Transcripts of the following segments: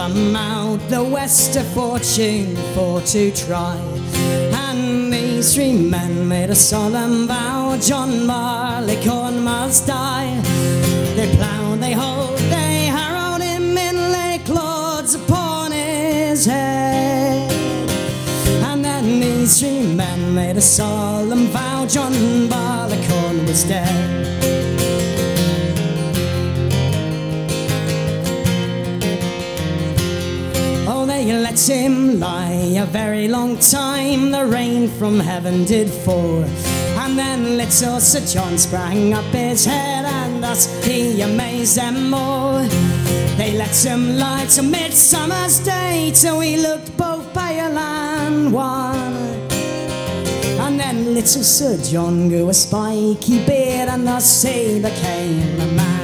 come out the west of fortune for to try. And these three men made a solemn vow, John Barleycorn must die. They ploughed, they hoed, they harrowed him in, lay clods upon his head. And then these three men made a solemn vow, John Barleycorn was dead. They let him lie a very long time, the rain from heaven did fall. And then little Sir John sprang up his head, and thus he amazed them all. They let him lie till midsummer's day, till he looked both pale and wan. And then little Sir John grew a spiky beard, and thus he became a man.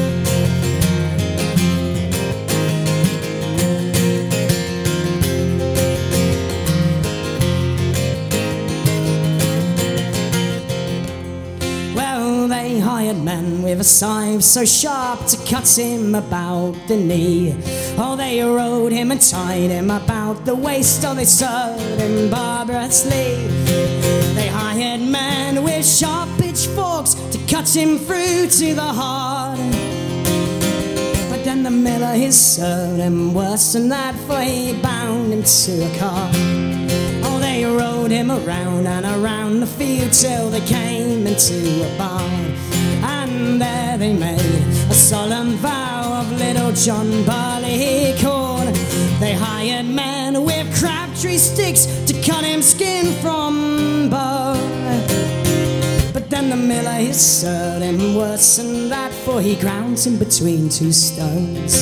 Men with a scythe so sharp to cut him about the knee. Oh, they rode him and tied him about the waist, oh, they served him barbarously. They hired men with sharp pitchforks to cut him through to the heart. But then the miller, he served him worse than that, for he bound him to a cart. Oh, they rode him around and around the field till they came into a barn. And there they made a solemn vow of little John Barleycorn. They hired men with crabtree sticks to cut him skin from bone. But then the miller, he served him worse than that, for he ground him between two stones.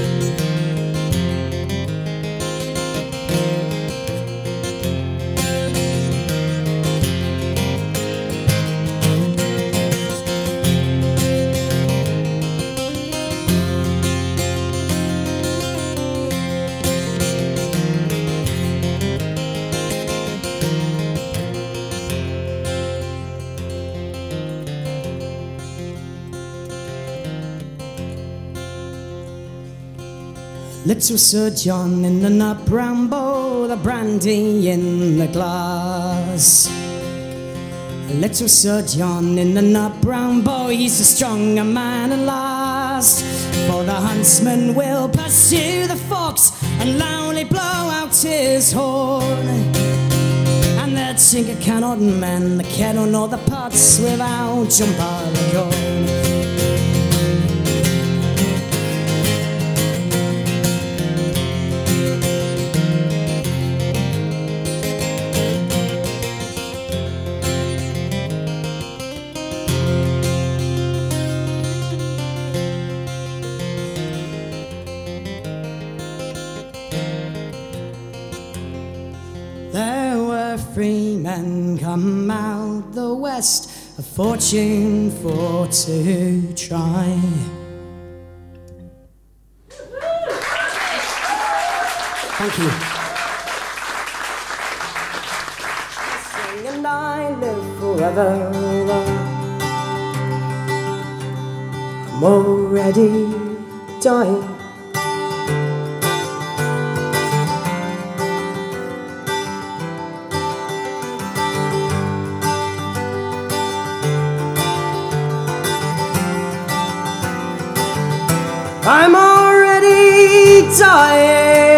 Little Sir John in the nut brown bowl, the brandy in the glass. Little Sir John in the nut brown bowl, he's a stronger man at last. For the huntsman will pursue the fox and loudly blow out his horn. And the tinker cannot mend the kettle nor the pots without John Barleycorn. There were three men come out the west, a fortune for to try. Thank you. Sing and I live forever. I'm already dying. I'm already dying.